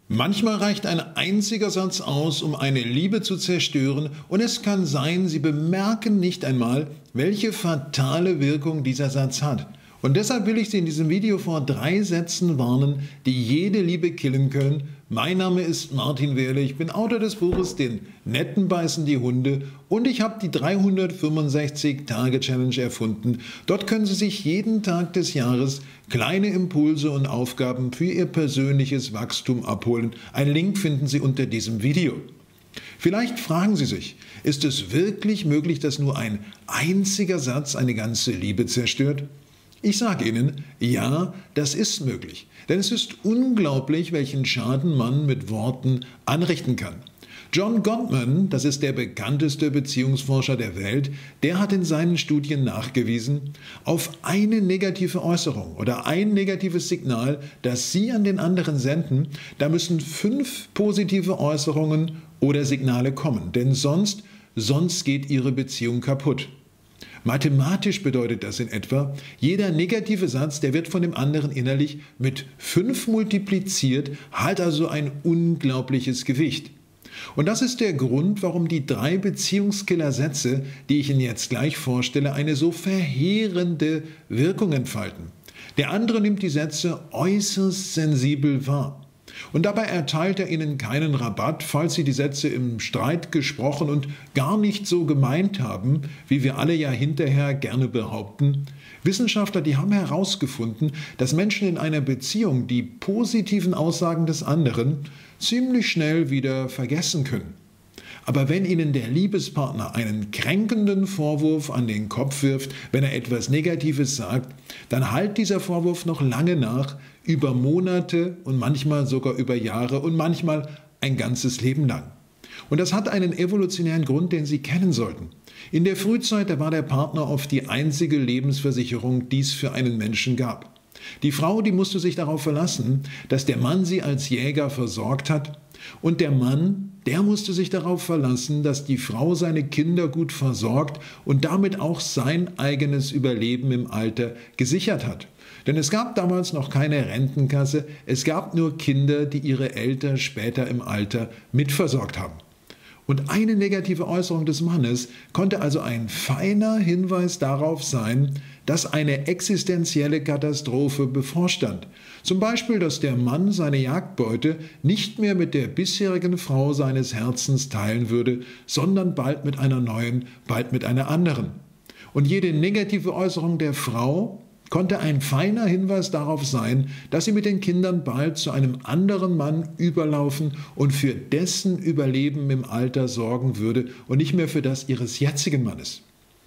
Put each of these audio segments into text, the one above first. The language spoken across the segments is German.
Manchmal reicht ein einziger Satz aus, um eine Liebe zu zerstören, und es kann sein, Sie bemerken nicht einmal, welche fatale Wirkung dieser Satz hat. Und deshalb will ich Sie in diesem Video vor 3 Sätzen warnen, die jede Liebe killen können. Mein Name ist Martin Wehrle, ich bin Autor des Buches Den Netten beißen die Hunde und ich habe die 365-Tage-Challenge erfunden. Dort können Sie sich jeden Tag des Jahres kleine Impulse und Aufgaben für Ihr persönliches Wachstum abholen. Einen Link finden Sie unter diesem Video. Vielleicht fragen Sie sich, ist es wirklich möglich, dass nur ein einziger Satz eine ganze Liebe zerstört? Ich sage Ihnen, ja, das ist möglich. Denn es ist unglaublich, welchen Schaden man mit Worten anrichten kann. John Gottman, das ist der bekannteste Beziehungsforscher der Welt, der hat in seinen Studien nachgewiesen, auf eine negative Äußerung oder ein negatives Signal, das Sie an den anderen senden, da müssen 5 positive Äußerungen oder Signale kommen. Denn sonst geht Ihre Beziehung kaputt. Mathematisch bedeutet das in etwa, jeder negative Satz, der wird von dem anderen innerlich mit 5 multipliziert, hat also ein unglaubliches Gewicht. Und das ist der Grund, warum die 3 Beziehungskiller-Sätze, die ich Ihnen jetzt gleich vorstelle, eine so verheerende Wirkung entfalten. Der andere nimmt die Sätze äußerst sensibel wahr. Und dabei erteilt er Ihnen keinen Rabatt, falls Sie die Sätze im Streit gesprochen und gar nicht so gemeint haben, wie wir alle ja hinterher gerne behaupten. Wissenschaftler, die haben herausgefunden, dass Menschen in einer Beziehung die positiven Aussagen des anderen ziemlich schnell wieder vergessen können. Aber wenn Ihnen der Liebespartner einen kränkenden Vorwurf an den Kopf wirft, wenn er etwas Negatives sagt, dann hallt dieser Vorwurf noch lange nach, über Monate und manchmal sogar über Jahre und manchmal ein ganzes Leben lang. Und das hat einen evolutionären Grund, den Sie kennen sollten. In der Frühzeit, da war der Partner oft die einzige Lebensversicherung, die es für einen Menschen gab. Die Frau, die musste sich darauf verlassen, dass der Mann sie als Jäger versorgt hat, und der Mann, der musste sich darauf verlassen, dass die Frau seine Kinder gut versorgt und damit auch sein eigenes Überleben im Alter gesichert hat. Denn es gab damals noch keine Rentenkasse, es gab nur Kinder, die ihre Eltern später im Alter mitversorgt haben. Und eine negative Äußerung des Mannes konnte also ein feiner Hinweis darauf sein, dass eine existenzielle Katastrophe bevorstand. Zum Beispiel, dass der Mann seine Jagdbeute nicht mehr mit der bisherigen Frau seines Herzens teilen würde, sondern bald mit einer neuen, bald mit einer anderen. Und jede negative Äußerung der Frau konnte ein feiner Hinweis darauf sein, dass sie mit den Kindern bald zu einem anderen Mann überlaufen und für dessen Überleben im Alter sorgen würde und nicht mehr für das ihres jetzigen Mannes.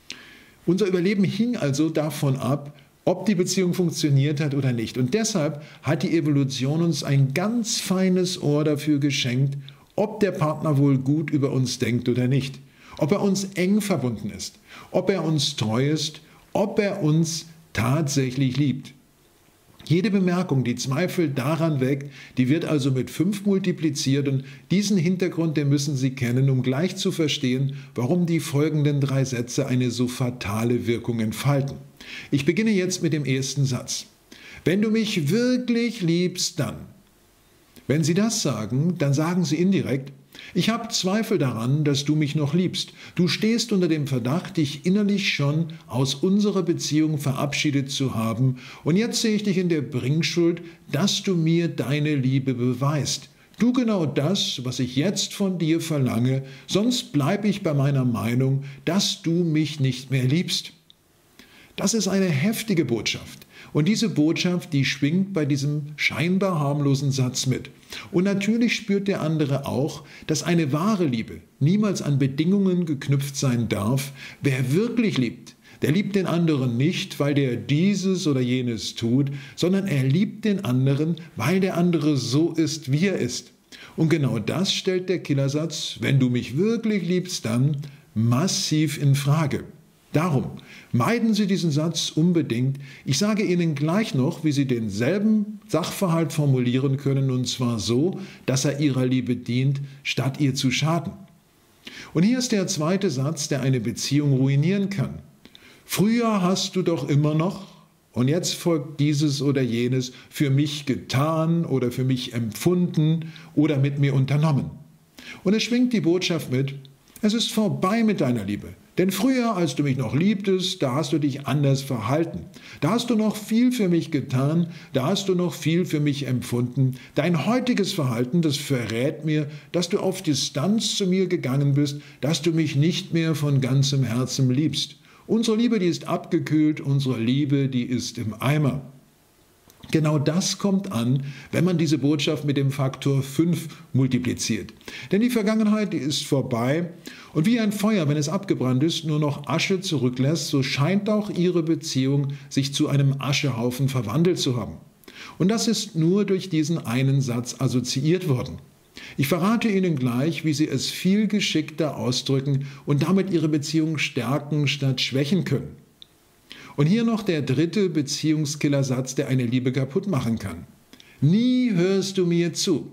Unser Überleben hing also davon ab, ob die Beziehung funktioniert hat oder nicht. Und deshalb hat die Evolution uns ein ganz feines Ohr dafür geschenkt, ob der Partner wohl gut über uns denkt oder nicht, ob er uns eng verbunden ist, ob er uns treu ist, ob er uns tatsächlich liebt. Jede Bemerkung, die Zweifel daran weckt, die wird also mit 5 multipliziert, und diesen Hintergrund, den müssen Sie kennen, um gleich zu verstehen, warum die folgenden 3 Sätze eine so fatale Wirkung entfalten. Ich beginne jetzt mit dem ersten Satz. Wenn du mich wirklich liebst, dann. Wenn Sie das sagen, dann sagen Sie indirekt, ich habe Zweifel daran, dass du mich noch liebst. Du stehst unter dem Verdacht, dich innerlich schon aus unserer Beziehung verabschiedet zu haben, und jetzt sehe ich dich in der Bringschuld, dass du mir deine Liebe beweist. Tu genau das, was ich jetzt von dir verlange, sonst bleibe ich bei meiner Meinung, dass du mich nicht mehr liebst. Das ist eine heftige Botschaft. Und diese Botschaft, die schwingt bei diesem scheinbar harmlosen Satz mit. Und natürlich spürt der andere auch, dass eine wahre Liebe niemals an Bedingungen geknüpft sein darf. Wer wirklich liebt, der liebt den anderen nicht, weil der dieses oder jenes tut, sondern er liebt den anderen, weil der andere so ist, wie er ist. Und genau das stellt der Killersatz, wenn du mich wirklich liebst, dann massiv in Frage. Darum meiden Sie diesen Satz unbedingt. Ich sage Ihnen gleich noch, wie Sie denselben Sachverhalt formulieren können, und zwar so, dass er Ihrer Liebe dient, statt ihr zu schaden. Und hier ist der zweite Satz, der eine Beziehung ruinieren kann. Früher hast du doch immer noch. und jetzt folgt dieses oder jenes, für mich getan oder für mich empfunden oder mit mir unternommen. Und es schwingt die Botschaft mit: Es ist vorbei mit deiner Liebe. Denn früher, als du mich noch liebtest, da hast du dich anders verhalten. Da hast du noch viel für mich getan, da hast du noch viel für mich empfunden. Dein heutiges Verhalten, das verrät mir, dass du auf Distanz zu mir gegangen bist, dass du mich nicht mehr von ganzem Herzen liebst. Unsere Liebe, die ist abgekühlt, unsere Liebe, die ist im Eimer. Genau das kommt an, wenn man diese Botschaft mit dem Faktor 5 multipliziert. Denn die Vergangenheit, die ist vorbei, und wie ein Feuer, wenn es abgebrannt ist, nur noch Asche zurücklässt, so scheint auch ihre Beziehung sich zu einem Aschehaufen verwandelt zu haben. Und das ist nur durch diesen einen Satz assoziiert worden. Ich verrate Ihnen gleich, wie Sie es viel geschickter ausdrücken und damit Ihre Beziehung stärken statt schwächen können. Und hier noch der dritte Beziehungskillersatz, der eine Liebe kaputt machen kann. Nie hörst du mir zu.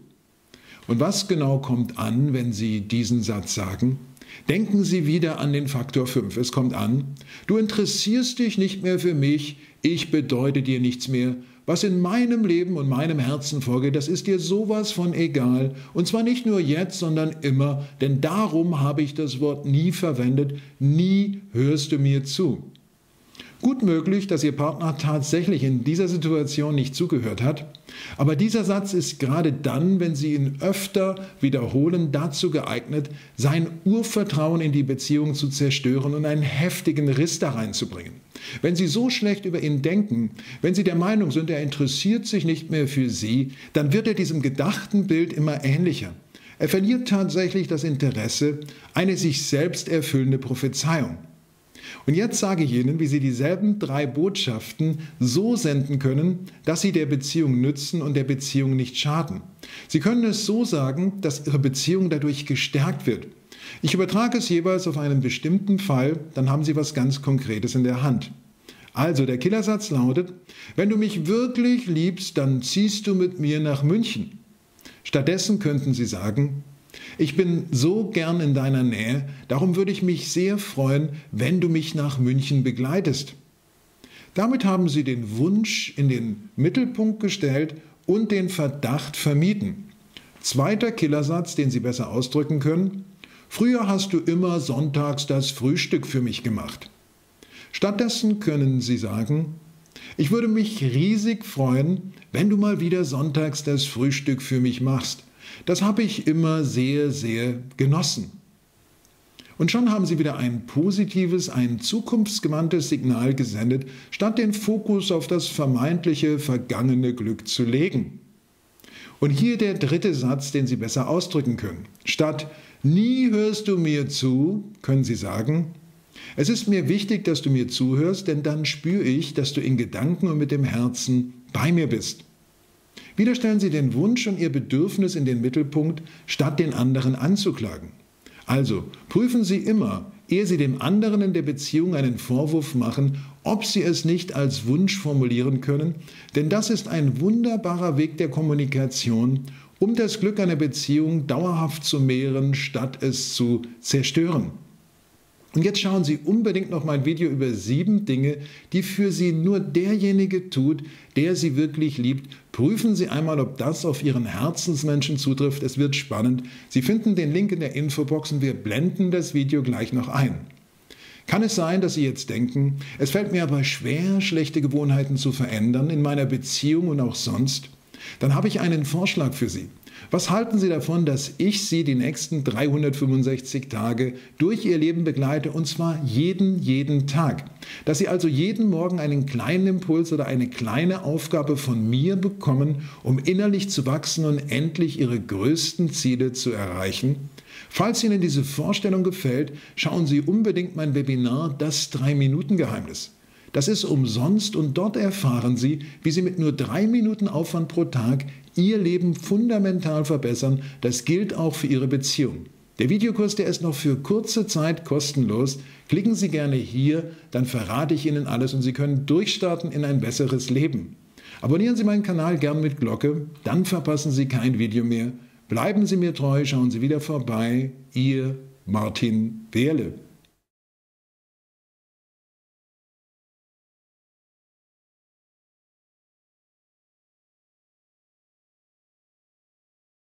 Und was genau kommt an, wenn Sie diesen Satz sagen? Denken Sie wieder an den Faktor 5. Es kommt an: Du interessierst dich nicht mehr für mich, ich bedeute dir nichts mehr. Was in meinem Leben und meinem Herzen vorgeht, das ist dir sowas von egal. Und zwar nicht nur jetzt, sondern immer. Denn darum habe ich das Wort nie verwendet. Nie hörst du mir zu. Gut möglich, dass Ihr Partner tatsächlich in dieser Situation nicht zugehört hat, aber dieser Satz ist gerade dann, wenn Sie ihn öfter wiederholen, dazu geeignet, sein Urvertrauen in die Beziehung zu zerstören und einen heftigen Riss da reinzubringen. Wenn Sie so schlecht über ihn denken, wenn Sie der Meinung sind, er interessiert sich nicht mehr für Sie, dann wird er diesem gedachten Bild immer ähnlicher. Er verliert tatsächlich das Interesse, eine sich selbst erfüllende Prophezeiung. Und jetzt sage ich Ihnen, wie Sie dieselben 3 Botschaften so senden können, dass sie der Beziehung nützen und der Beziehung nicht schaden. Sie können es so sagen, dass Ihre Beziehung dadurch gestärkt wird. Ich übertrage es jeweils auf einen bestimmten Fall, dann haben Sie was ganz Konkretes in der Hand. Also, der Killersatz lautet: Wenn du mich wirklich liebst, dann ziehst du mit mir nach München. Stattdessen könnten Sie sagen: Ich bin so gern in deiner Nähe, darum würde ich mich sehr freuen, wenn du mich nach München begleitest. Damit haben Sie den Wunsch in den Mittelpunkt gestellt und den Verdacht vermieden. Zweiter Killersatz, den Sie besser ausdrücken können: Früher hast du immer sonntags das Frühstück für mich gemacht. Stattdessen können Sie sagen: Ich würde mich riesig freuen, wenn du mal wieder sonntags das Frühstück für mich machst. Das habe ich immer sehr, sehr genossen. Und schon haben Sie wieder ein positives, ein zukunftsgewandtes Signal gesendet, statt den Fokus auf das vermeintliche vergangene Glück zu legen. Und hier der dritte Satz, den Sie besser ausdrücken können. Statt nie hörst du mir zu, können Sie sagen: Es ist mir wichtig, dass du mir zuhörst, denn dann spüre ich, dass du in Gedanken und mit dem Herzen bei mir bist. Wieder stellen Sie den Wunsch und Ihr Bedürfnis in den Mittelpunkt, statt den anderen anzuklagen. Also prüfen Sie immer, ehe Sie dem anderen in der Beziehung einen Vorwurf machen, ob Sie es nicht als Wunsch formulieren können, denn das ist ein wunderbarer Weg der Kommunikation, um das Glück einer Beziehung dauerhaft zu mehren, statt es zu zerstören. Und jetzt schauen Sie unbedingt noch mein Video über 7 Dinge, die für Sie nur derjenige tut, der Sie wirklich liebt. Prüfen Sie einmal, ob das auf Ihren Herzensmenschen zutrifft. Es wird spannend. Sie finden den Link in der Infobox und wir blenden das Video gleich noch ein. Kann es sein, dass Sie jetzt denken: Es fällt mir aber schwer, schlechte Gewohnheiten zu verändern in meiner Beziehung und auch sonst? Dann habe ich einen Vorschlag für Sie. Was halten Sie davon, dass ich Sie die nächsten 365 Tage durch Ihr Leben begleite, und zwar jeden Tag? Dass Sie also jeden Morgen einen kleinen Impuls oder eine kleine Aufgabe von mir bekommen, um innerlich zu wachsen und endlich Ihre größten Ziele zu erreichen? Falls Ihnen diese Vorstellung gefällt, schauen Sie unbedingt mein Webinar Das 3-Minuten-Geheimnis. Das ist umsonst und dort erfahren Sie, wie Sie mit nur 3 Minuten Aufwand pro Tag Ihr Leben fundamental verbessern. Das gilt auch für Ihre Beziehung. Der Videokurs, der ist noch für kurze Zeit kostenlos. Klicken Sie gerne hier, dann verrate ich Ihnen alles und Sie können durchstarten in ein besseres Leben. Abonnieren Sie meinen Kanal gern mit Glocke, dann verpassen Sie kein Video mehr. Bleiben Sie mir treu, schauen Sie wieder vorbei. Ihr Martin Wehrle.